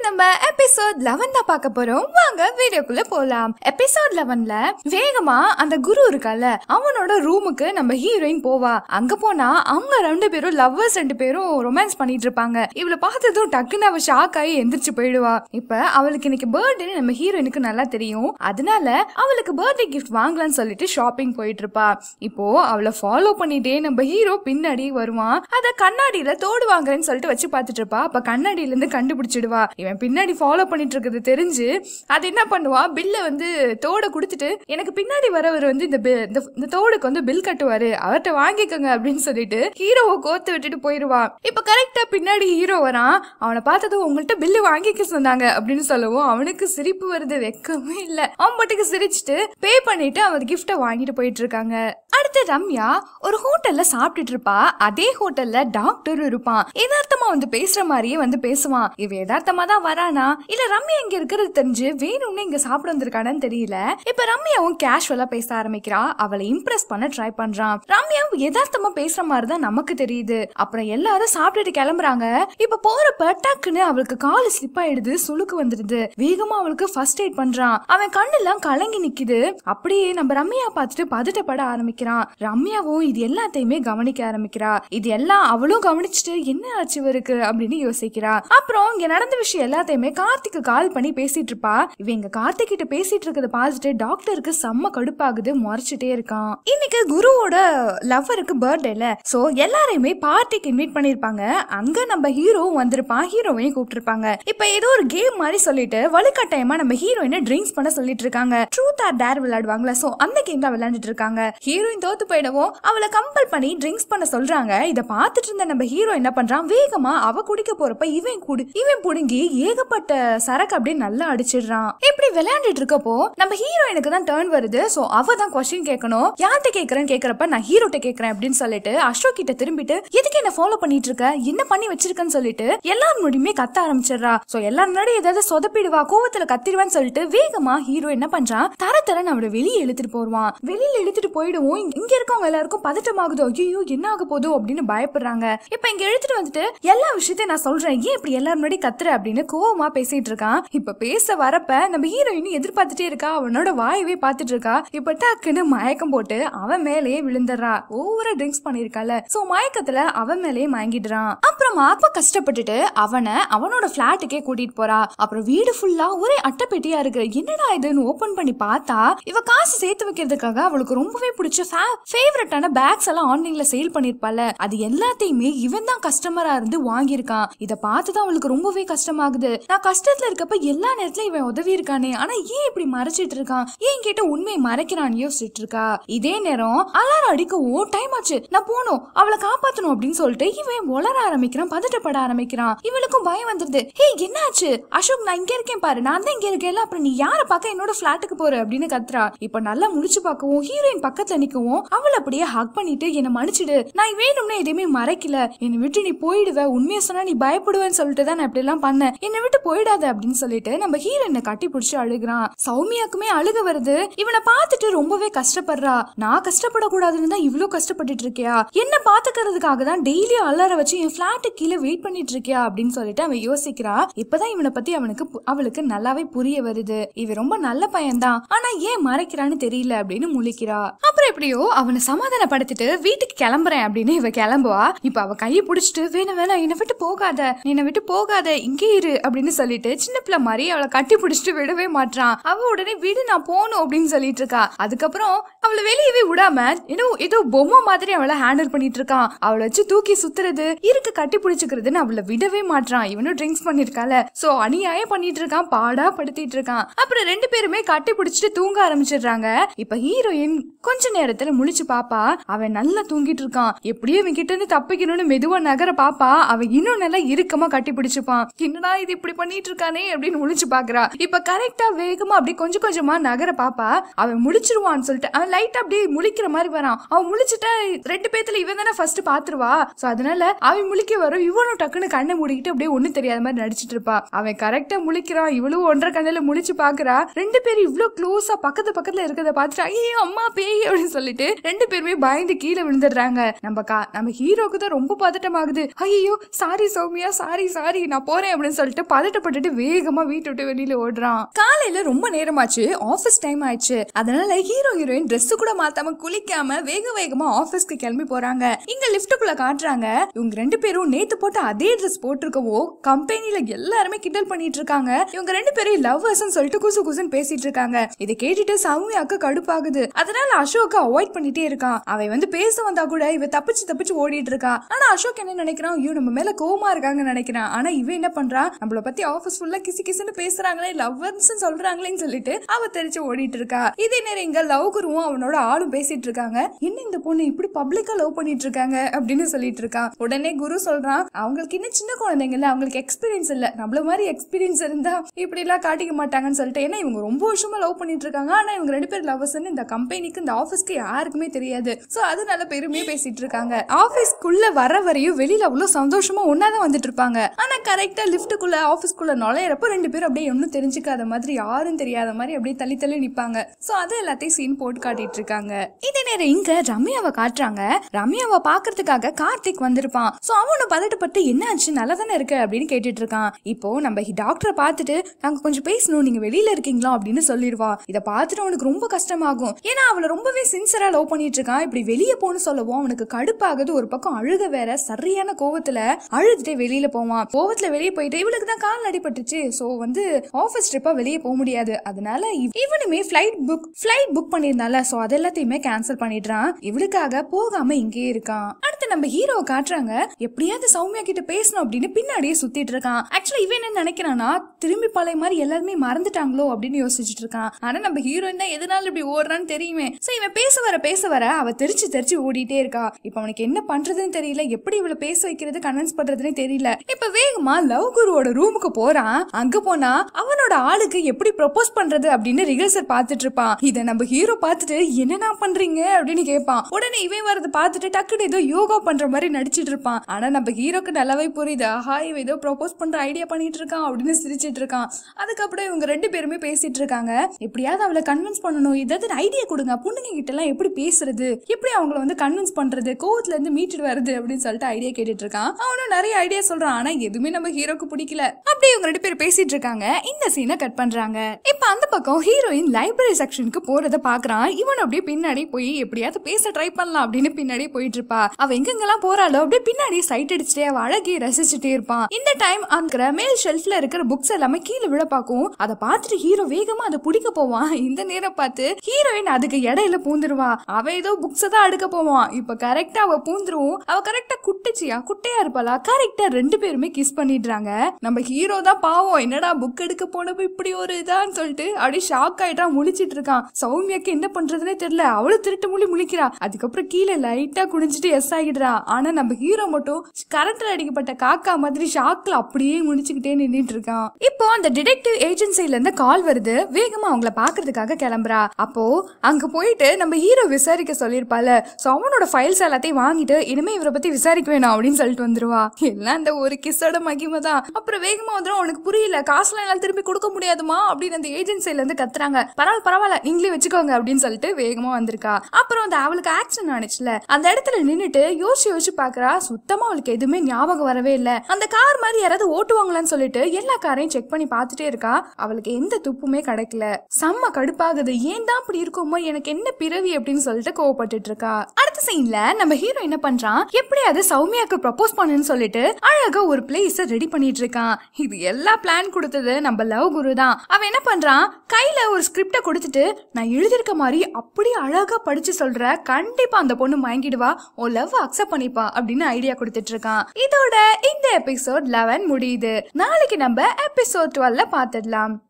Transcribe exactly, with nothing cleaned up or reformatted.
நம்ம episode eleven தான் பார்க்க போறோம். வாங்க வீடியோக்குள்ள போலாம். எபிசோட் லெவன்ல வேகமா அந்த குரு இருக்கல அவனோட ரூமுக்கு நம்ம ஹீரோயின் போவா. அங்க போனா அவங்க ரெண்டு பேரும் லவ்வர்ஸ் ரெண்டு பேரும் ரொமான்ஸ் பண்ணிட்டு இருப்பாங்க. இவளை பார்த்ததும் டக்குன்னு அவ ஷாக் ஆகி எந்திரிச்சு போயிடுவா. இப்ப அவளுக்கு இன்னைக்கு பர்த்டே நம்ம ஹீரோயினுக்கு நல்லா தெரியும். அதனால அவளுக்கு பர்த்டே கிஃப்ட் வாங்கலாம்னு சொல்லிட்டு ஷாப்பிங் போயிட்டு இருப்பா. இப்போ அவளை ஃபாலோ பண்ணிட்டே நம்ம ஹீரோ பின்னாடி வருவான். அத கண்ணாடியில தோடு வாங்குறேன்னு சொல்லிட்டு வச்சு பார்த்துட்டு இருப்பா. அப்ப கண்ணாடியில இருந்து கண்டுபிடிச்சிடுவா. இவன் பின்னாடி ஃபாலோ பண்ணிட்டு இருக்கிறது தெரிஞ்சு அது என்ன பண்ணுவா, பில்ல வந்து தோட குடுத்துட்டு எனக்கு பின்னாடி வரவர் வந்து இந்த இந்த தோடுக்கு வந்து பில் கட்டுவாரு, அவர்கிட்ட வாங்கிக்கோங்க அப்படின்னு சொல்லிட்டு ஹீரோவை கோத்து விட்டுட்டு போயிருவா. இப்ப கரெக்டா பின்னாடி ஹீரோ வரான். அவனை பார்த்ததும் உங்கள்கிட்ட பில்லு வாங்கிக்க சொன்னாங்க அப்படின்னு சொல்லவும் அவனுக்கு சிரிப்பு வருது, வெக்கமே இல்ல. அவன் பாட்டுக்கு சிரிச்சுட்டு பே பண்ணிட்டு அவன் கிஃப்ட வாங்கிட்டு போயிட்டு இருக்காங்க. அடுத்து ரம்யா ஒரு ஹோட்டல்ல சாப்பிட்டுட்டு இருப்பா. அதே ஹோட்டல்ல டாக்டர் இருப்பான். யதார்த்தமா வந்து பேசுற மாதிரியே வந்து பேசுவான். இவ யதார்த்தமா தான் வரானா இல்ல ரம்யா இங்க இருக்கிறது தெரிஞ்சு வேணும்னு இங்க சாப்பிட வந்திருக்கானு தெரியல. இப்ப ரம்யாவும் கேஷுவலா பேச ஆரம்பிக்கிறா. அவளை இம்ப்ரெஸ் பண்ண ட்ரை பண்றான். ரம்யாவும் யதார்த்தமா பேசுற மாதிரி தான் நமக்கு தெரியுது. அப்புறம் எல்லாரும் சாப்பிட்டுட்டு கிளம்புறாங்க. இப்ப போறப்ப டக்குன்னு அவளுக்கு கால் ஸ்லிப் ஆயிடுது, சுளுக்கு வந்துடுது. வேகமா அவளுக்கு ஃபர்ஸ்ட் எய்ட் பண்றான். அவன் கண்ணெல்லாம் கலங்கி நிக்குது. அப்படியே நம்ம ரம்யா பார்த்துட்டு பதட்டப்பட ஆரம்பிக்கிறான். ரம்யாவும் இது எல்லாத்தையுமே கவனிக்க ஆரம்பிக்கிறா. இது எல்லாம் அவளும் கவனிச்சுட்டு என்ன ஆச்சு இவருக்கு அப்படின்னு யோசிக்கிறா. அப்புறம் இங்க நடந்த விஷயம் எல்லாத்தையுமே கார்த்திக்கு கால் பண்ணி பேசிட்டு இருப்பா. இவங்க கார்த்திக் கிட்ட பேசிட்டு இருக்கிறத பார்த்துட்டு டாக்டருக்கு செம்ம கடுப்பாகுது, முறைச்சிட்டே இருக்கான். இன்னைக்கு குருவோட லவ்வருக்கு பர்த்டேல சோ எல்லாரையுமே பார்ட்டிக்கு இன்வைட் பண்ணிருப்பாங்க. அங்க நம்ம ஹீரோவும் வந்திருப்பான், ஹீரோவையும் கூப்பிட்டுருப்பாங்க. இப்ப ஏதோ ஒரு கேம் மாதிரி சொல்லிட்டு வலுக்கட்டாயமா நம்ம ஹீரோயினை ட்ரிங்க்ஸ் பண்ண சொல்லிட்டு இருக்காங்க. ட்ரூத் ஆர் டேர் விளையாடுவாங்களா, சோ அந்த கேம் தான் விளையாண்டுட்டு இருக்காங்க. ஹீரோயின் தோத்து போயிடவும் அவளை கம்பல் பண்ணி ட்ரிங்க்ஸ் பண்ண சொல்றாங்க. இத பாத்துட்டு இருந்த நம்ம ஹீரோ என்ன பண்றான், வேகமா அவ குடிக்க போறப்ப இவன் குடி இவன் புடுங்கி ஏகப்பட்ட சரக்கு அப்படியே நல்லா அடிச்சிடுறான். இப்படி விளையாண்டுட்டு இருக்கப்போ நம்ம ஹீரோயினுக்கு தான் டர்ன் வருது. சோ அவ தான் கொஸ்டின் கேட்கணும். யார்கிட்ட கேட்கறேன்னு கேட்கறப்ப நான் ஹீரோட்ட கேட்கறேன் அப்படின்னு சொல்லிட்டு அசோக் கிட்ட திரும்பிட்டு எதுக்கு என்ன ஃபாலோ பண்ணிட்டு இருக்க, என்ன பண்ணி வச்சிருக்கன்னு சொல்லிட்டு எல்லாரும் முடியுமே கத்த ஆரம்பிச்சிடுறா. சோ எல்லாரும் முன்னாடி ஏதாவது சொதப்பிடுவா, கோவத்துல கத்திடுவான்னு சொல்லிட்டு வேகமா ஹீரோ என்ன பண்றான், தர தரன்னு அவளை வெளியே இழுத்துட்டு போடுவான். வெளியில இழுத்துட்டு போயிடுவோம். இங்க இருக்கவங்க எல்லாருக்கும் பதட்டமாகுதோ, ஐயோ என்ன ஆக போதோ அப்படின்னு பயப்படுறாங்க. இப்ப இங்க இழுத்துட்டு வந்துட்டு எல்லா விஷயத்தையும் நான் சொல்றேன், ஏன் இப்படி எல்லாரும் முன்னாடி கத்துற அப்படின்னு கோவமா பேசிட்டு இருக்கான். இப்ப பேச வரப்ப நம்ம ஹீரோயின் எதிர்பார்த்துட்டே இருக்கா, அவனோட வாயவே பாத்துட்டு இருக்கா. இப்ப டக்குன்னு மயக்கம் போட்டு அவன் மேலேயே விழுந்துடுறா. ஓவரா ட்ரிங்க்ஸ் பண்ணிருக்கால, சோ மயக்கத்துல அவன் மேலேயே மயங்கிடுறான். அப்புறமா அப்ப கஷ்டப்பட்டுட்டு அவனை அவனோட பிளாட்டுக்கே கூட்டிட்டு போறா. அப்புறம் வீடு ஃபுல்லா ஒரே அட்டைப்பெட்டியா இருக்கு. என்னடா இதுன்னு ஓபன் பண்ணி பார்த்தா இவ காசு சேர்த்து வைக்கிறதுக்காக அவளுக்கு ரொம்பவே பிடிச்ச ஃபேவரட்டான பேக்ஸ் எல்லாம் ஆன்லைன்ல சேல் பண்ணிருப்பால, அது எல்லாத்தையுமே இவன் தான் கஸ்டமரா இருந்து வாங்கியிருக்கான். இத பார்த்துதான் அவளுக்கு ரொம்பவே கஷ்டமாகுது. நான் கஷ்டத்துல இருக்கப்ப எல்லா நேரத்திலும் இவன் உதவி இருக்கானே, ஆனா ஏன் இப்படி மறைச்சிட்டு இருக்கான், ஏன் கேட்ட உண்மையை மறைக்கிறான்னு யோசிச்சுட்டு இருக்கா. இதே நேரம் அலாரம் அடிக்கவும் டைம் ஆச்சு, நான் போகணும், அவளை காப்பாத்தணும் அப்படின்னு சொல்லிட்டு இவன் உளர ஆரம்பிக்கிறான், பதட்டப்பட ஆரம்பிக்கிறான். இவளுக்கும் பயம் வந்துருது. ஹே என்னாச்சு அசோக், நான் இங்க இருக்கேன் பாரு, நான் தான் இங்க இருக்கேன், அப்புறம் நீ யார பார்க்க என்னோட பிளாட்டுக்கு போற அப்படின்னு கத்துறா. இப்ப நல்லா முடிச்சு பார்க்கவும் ஹீரோயின் பக்கத்துல நிக்கவும் அவளை அப்படியே ஹக் பண்ணிட்டு என்ன மன்னிச்சிடு, நான் வேணும்னா எதையுமே மறைக்கல, என்னை விட்டு நீ போயிடுவ, உண்மையா சொன்னா நீ பயப்படுவேன்னு சொல்லிட்டு தான் நான் இப்படி எல்லாம் பண்ணேன், என்னை விட்டு போயிடாத அப்படின்னு சொல்லிட்டு நம்ம ஹீரோயினை கட்டி பிடிச்சு அழுகுறான். சௌமியாக்குமே அழுக வருது. இவனை பார்த்துட்டு ரொம்பவே கஷ்டப்படுறா. நான் கஷ்டப்படக்கூடாதுன்னு தான் இவ்வளவு கஷ்டப்பட்டுட்டு இருக்கியா, என்ன பாத்துக்கிறதுக்காக தான் டெய்லி அலற வச்சு என் பிளாட்டு கீழே வெயிட் பண்ணிட்டு இருக்கியா அப்படின்னு சொல்லிட்டு அவன் யோசிக்கிறா. இப்பதான் இவனை பத்தி அவனுக்கு அவளுக்கு நல்லாவே புரிய வருது. இவன் ரொம்ப நல்ல பையன்தான், ஆனா ஏன் மறைக்கிறான்னு தெரியல அப்படின்னு முழிக்கிறா. அப்புறம் எப்படியோ அவனை சமாதானப்படுத்திட்டு வீட்டுக்கு கிளம்புறேன் அப்படின்னு இவ கிளம்புவா. இப்ப அவ கையை பிடிச்சிட்டு வேணும் வேணாம் என்னை விட்டு போகாத, என்னை விட்டு போகாத, இங்கே இரு அப்படின்னு சொல்லிட்டு சின்ன பிள்ளை மாதிரி அவளை கட்டி பிடிச்சிட்டு விடவே மாட்டான். அவ உடனே விடு நான் போகணும் அப்படின்னு சொல்லிட்டு இருக்கா. அதுக்கப்புறம் அவளை வெளியவே விடாம ஏதோ ஏதோ பொம்மை மாதிரி அவளை ஹேண்டில் பண்ணிட்டு இருக்கான். அவளை வச்சு தூக்கி சுத்துறது, இருக்கு கட்டி பிடிச்சுக்கிறதுன்னு அவளை விடவே மாட்டான். இவனும் ட்ரிங்க்ஸ் பண்ணிருக்கால, சோ அநியாயம் பண்ணிட்டு இருக்கான், பாடா படுத்திட்டு இருக்கான். அப்புறம் ரெண்டு பேருமே கட்டி பிடிச்சிட்டு தூங்க ஆரம்பிச்சிடுறாங்க. இப்ப ஹீரோயின் கொஞ்ச நேரத்துல முழிச்சு பாப்பா, அவன் நல்லா தூங்கிட்டு இருக்கான். எப்படியும் இவன் கிட்ட இருந்து தப்பிக்கணும்னு மெதுவா நகர பாப்பா, அவன் இன்னும் நல்லா இறுக்கமா கட்டி பிடிச்சுப்பான். என்னடா இது இப்படி பண்ணிட்டு இருக்கானே அப்படின்னு முழிச்சு பாக்குறா. இப்ப கரெக்டா வேகமா அப்படி கொஞ்சம் கொஞ்சமா நகர பாப்பா, அவன் முழிச்சிருவான்னு சொல்லிட்டு அவன் லைட்டா அப்படியே முழிக்கிற மாதிரி வரான். அவன் முழிச்சுட்டா ரெண்டு பேத்துல இவன் தானே ஃபர்ஸ்ட் பாத்துருவா. சோ அதனால அவன் முழிக்க வரும். இவனும் டக்குன்னு கண்ணை மூடிக்கிட்டு அப்படியே ஒண்ணு தெரியாத மாதிரி நடிச்சிட்டு இருப்பா. அவன் கரெக்டா முழிக்கிறான், இவளும் ஒன்றரை கண்ணுல முழிச்சு பாக்குறா. ரெண்டு பேரும் இவ்வளவு க்ளோஸா பக்கத்து பக்கத்துல இருக்கிறத பாத்துட்டு ஐயோ அம்மா பேய் அப்படின்னு சொல்லிட்டு ரெண்டு பேருமே பயந்து கீழே விழுந்துடுறாங்க. நம்ம நம்ம ஹீரோக்கு தான் ரொம்ப பதட்டமாகுது. ஐயோ சாரி சௌமியா, சாரி சாரி நான் போறேன் அப்படின்னு சொல்லிட்டு சொல்லிட்டு பதட்டப்பட்டுட்டு வேகமா வீட்டு விட்டு வெளியில ஓடுறான். காலையில ரொம்ப நேரமாச்சு, ஆபீஸ் டைம் ஆயிடுச்சு. அதனால ஹீரோ ஹீரோயின் ட்ரெஸ் கூட மாத்தாம குளிக்காம வேக வேகமா ஆபீஸ்க்கு கிளம்பி போறாங்க. இங்க லிப்டுக்குள்ள காட்டுறாங்க, இவங்க ரெண்டு பேரும் நேத்து போட்ட அதே ட்ரெஸ் போட்டிருக்கவோ கம்பெனில எல்லாருமே கிண்டல் பண்ணிட்டு இருக்காங்க. இவங்க ரெண்டு பேரும் லவ்வர்ஸ் சொல்லிட்டு குசு குசுன்னு பேசிட்டு இருக்காங்க. இதை கேட்டுட்டு சௌமியாக்கு கடுப்பாகுது. அதனால அசோக் அவாய்ட் பண்ணிட்டே இருக்கான். அவன் வந்து பேச வந்தா கூட இவ தப்பிச்சு தப்பிச்சு ஓடிட்டு இருக்கா. ஆனா அசோக் என்ன நினைக்கிறான், ஐயோ நம்ம மேல கோவமா இருக்காங்கன்னு நினைக்கிறான். ஆனா இவ என்ன பண்றா, நம்மள பத்தி ஆபீஸ் ஃபுல்லா கிசி கிசுன்னு பேசுறாங்களே, லவ்வர்ஸ் சொல்றாங்களேன்னு சொல்லிட்டு அவ தெரிச்சு ஓடிட்டு இருக்கா. இதே நேரம் இங்க லவ் குருவும் அவனோட ஆளும் பேசிட்டு இருக்காங்க. என்ன இந்த பொண்ணு இப்படி பப்ளிக்கா லவ் பண்ணிட்டு இருக்காங்க அப்படின்னு சொல்லிட்டு இருக்கா. உடனே குரு சொல்றான், அவங்களுக்கு இன்னும் சின்ன குழந்தைங்கல்ல, அவங்களுக்கு எக்ஸ்பீரியன்ஸ் இல்ல, நம்மள மாதிரி எக்ஸ்பீரியன்ஸ் இருந்தா இப்படி எல்லாம் காட்டிக்க மாட்டாங்கன்னு சொல்லிட்டு. ஏன்னா இவங்க ரொம்ப வருஷமா லவ் பண்ணிட்டு இருக்காங்க. ஆனா இவங்க ரெண்டு பேர் லவ்வர்ஸ்ன்னு இந்த கம்பெனிக்கு இந்த ஆபீஸ்க்கு யாருக்குமே தெரியாது. சோ அதனால பெருமையா பேசிட்டு இருக்காங்க. ஆபீஸ்க்குள்ள வர வரையும் வெளியில அவ்வளவு சந்தோஷமா ஒன்னாதான் வந்துட்டு இருப்பாங்க. ஆனா கரெக்டா லிப்டுக்குள்ள ஆபீஸ்க்குள்ள நுழையறப்ப ரெண்டு பேரும் அப்படியே ஒன்னும் தெரிஞ்சுக்காத மாதிரி, யாரும் தெரியாத மாதிரி அப்படியே தள்ளி தள்ளி நிப்பாங்க. சோ அது எல்லாத்தையும் சீன் போட்டு காட்டிட்டு இருக்காங்க. இதே நேரம் இங்க ரம்யாவை காட்டுறாங்க. ரம்யாவை பாக்குறதுக்காக கார்த்திக் வந்திருப்பான். சோ அவனு பதட்டப்பட்டு என்ன ஆச்சு, நல்லா தானே இருக்கு அப்படின்னு கேட்டுட்டு இருக்கான். இப்போ நம்ம டாக்டரை பார்த்துட்டு நாங்க கொஞ்சம் பேசணும், நீங்க வெளியில இருக்கீங்களா அப்படின்னு சொல்லிடுவா. இதை பார்த்துட்டு அவனுக்கு ரொம்ப கஷ்டமாகும். ஏன்னா அவளை ரொம்பவே சின்சரா லவ் பண்ணிட்டு இருக்கான். இப்படி வெளியே போன்னு சொல்லவும் அவனுக்கு கடுப்பாகுது. ஒரு பக்கம் அழுக வேற, சரியான கோவத்துல அழுதுட்டே வெளியில போவான். கோவத்துல வெளியே போயிட்டு இவளுக்கு தான் கால் அடிபட்டுச்சு. சோ வந்து ஆபீஸ் ட்ரிப்பா வெளியே போக முடியாது. அதனால இவனுமே பிளைட் புக் பிளைட் புக் பண்ணிருந்தால, சோ அது எல்லாத்தையுமே கேன்சல் பண்ணிடுறான். இவளுக்காக போகாம இங்கே இருக்கான். அடுத்து நம்ம ஹீரோ காட்டுறாங்க, எப்படியாவது சௌமியா கிட்ட பேசணும் அப்படின்னு பின்னாடியே சுத்திட்டு இருக்கான். ஆக்சுவலா இவன் என்ன நினைக்கிறானா, திரும்பி பழைய மாதிரி எல்லாருமே மறந்துட்டாங்களோ அப்படின்னு யோசிச்சுட்டு இருக்கான். ஆனா நம்ம ஹீரோயின் தான் எதனால இப்படி ஓடுறான்னு தெரியுமே. சோ இவன் பேச வர பேச வர அவ தெரிச்சு தெரிச்சு ஓடிட்டே இருக்கா. இப்ப அவனுக்கு என்ன பண்றதுன்னு தெரியல, எப்படி இவளை பேச வைக்கிறது கன்வின்ஸ் பண்றதுன்னு தெரியல. இப்ப வேகமா லவ் குருவோட ரூமுக்கு போறான். அங்க போனா அவனோட ஆளுக்கு எப்படி ப்ரொபோஸ் பண்றது அப்படின்னு ரிஹர்சல் பாத்துட்டு இருப்பான். இத நம்ம ஹீரோ பாத்துட்டு என்னன்னா பண்றீங்க அப்படின்னு கேட்பான். உடனே இவன் வரது பாத்துட்டு டக்குனு ஏதோ யோகா பண்ற மாதிரி நடிச்சிட்டு இருப்பான். ஆனா நம்ம ஹீரோக்கு நல்லாவே புரியுது, ஆஹா இவ ஏதோ ப்ரொபோஸ் பண்ற ஐடியா பண்ணிட்டு இருக்கான் அப்படின்னு சிரிச்சிட்டு இருக்கான். அதுக்கப்புறம் இவங்க ரெண்டு பேருமே பேசிட்டு இருக்காங்க. எப்படியாவது அவளை கன்வின்ஸ் பண்ணணும், ஏதாவது ஐடியா கொடுங்க, பொண்ணுங்க கிட்ட எல்லாம் எப்படி பேசுறது, எப்படி அவங்களை வந்து கன்வின்ஸ் பண்றது, கோவத்துல இருந்து மீட்டு வருது அப்படின்னு சொல்லிட்டு ஐடியா கேட்டுட்டு இருக்கான். அவனும் நிறைய ஐடியா சொல்றான். ஆனா எதுவுமே நம்ம ஹீரோக்கு பிடிக்கல. அப்படியே இவங்க ரெண்டு பேரும் பேசிட்டு இருக்காங்க. இந்த சீனை கட் பண்றாங்க. இப்ப அந்த பக்கம் ஹீரோயின் லைப்ரரி செக்ஷனுக்கு போறத பாக்குறான். இவன் அப்படியே பின்னாடி போய் எப்படியாவது பேச ட்ரை பண்ணலாம் அப்படின்னு பின்னாடி போயிட்டு இருப்பா. அவ எங்கெங்கெல்லாம் போறாளோ அப்படியே பின்னாடி சைட் அடிச்சுட்டே அவ அழகிய ரசிச்சுட்டே இருப்பான். இந்த டைம் அந்த மேல் ஷெல்ஃப்ல இருக்கிற புக்ஸ் எல்லாமே கீழே விழ பாக்கும். அதை பார்த்துட்டு ஹீரோ வேகமா அதை பிடிக்க போவான். இந்த நேரம் பார்த்து ஹீரோயின் அதுக்கு இடையில பூந்துருவா. அவ ஏதோ புக்ஸ் தான் அடுக்க போவான். இப்ப கரெக்டா அவ பூந்துருவும். அவ கரெக்டா குட்டிச்சியா குட்டையா இருப்பாளா, கரெக்டா ரெண்டு பேருமே கிஸ் பண்ணிடுறாங்க. நம்ம ஹீரோ தான் பாவம், என்னடா புக் எடுக்க போனப்ப இப்படி ஒரு இதான்னு சொல்லிட்டு அப்படியே ஷாக் ஆயிட்டா முழிச்சிட்டு இருக்கான். சௌமியாக்கு என்ன பண்றதுன்னே தெரியல. அவளும் திருட்டு முழி முழிக்கிறா. அதுக்கப்புறம் கீழே லைட்டா குடிஞ்சிட்டு எஸ் ஆகிடுறா. ஆனா நம்ம ஹீரோ மட்டும் கரண்ட்ல அடிக்கப்பட்ட காக்கா மாதிரி ஷாக்ல அப்படியே முடிச்சுக்கிட்டே நின்றுட்டு இருக்கான். இப்போ அந்த டிடெக்டிவ் ஏஜென்சில இருந்து கால் வருது. வேகமா அவங்கள பாக்குறதுக்காக கிளம்புறா. அப்போ அங்க போயிட்டு நம்ம ஹீரோ விசாரிக்க சொல்லிருப்பால, சோ அவனோட ஃபைல்ஸ் எல்லாத்தையும் வாங்கிட்டு இனிமே இவரை பத்தி விசாரிக்க வேணும் அப்படின்னு சொல்லிட்டு வந்துருவா. எல்லாம் அந்த ஒரு கிஸ்ஸோட மகிமை தான். அப்புறம் வேகமா வந்துடும். அவனுக்கு புரியல, காசுலாம் எல்லாம் திருப்பி கொடுக்க முடியாதுமா அப்படின்னு அந்த ஏஜென்சில இருந்து கத்துறாங்க. பரவாயில்ல பரவாயில்ல நீங்களே வச்சுக்கோங்க அப்படின்னு சொல்லிட்டு வேகமா வந்திருக்கா. அப்புறம் அந்த அவளுக்கு ஆக்சிடென்ட் ஆனிச்சுல, அந்த இடத்துல நின்னுட்டு யோசிச்சு யோசிச்சு பாக்குறா. சுத்தமா அவளுக்கு எதுவுமே ஞாபகம் வரவே இல்ல. அந்த கார் மாதிரி யாராவது ஓட்டுவாங்களான்னு சொல்லிட்டு எல்லா காரையும் செக் பண்ணி பாத்துட்டே இருக்கா. அவளுக்கு எந்த துப்புமே கிடைக்கல. செம்ம கடுப்பாகுது. ஏன் தான் அப்படி இருக்குமோ, எனக்கு என்ன பிறவி அப்படின்னு சொல்லிட்டு கோவப்பட்டு இருக்கா. அடுத்த சீன்ல நம்ம ஹீரோ என்ன பண்றான், எப்படியாவது சௌமியாக்கு ப்ரப்போஸ் பண்ணுன்னு சொல்லிட்டு அழகா ஒரு பிளேஸ் ரெடி பண்ணிட்டு இருக்கான். இது எல்லா பிளான் கொடுத்தது நம்ம லவ் குரு தான். அவன் என்ன பண்றான், கையில ஒரு ஸ்கிரிப்ட கொடுத்துட்டு நான் எழுதிருக்க மாதிரி அப்படியே அழகா படிச்சு சொல்ற, கண்டிப்பா அந்த பொண்ணு மயங்கிடுவா, உன் லவ் அக்செப்ட் பண்ணிப்பா அப்படின்னு ஐடியா கொடுத்துட்டு இருக்கான். இதோட இந்த எபிசோட் லெவன் முடியுது. நாளைக்கு நம்ம எபிசோட் டுவெல்ல பாத்துடலாம்.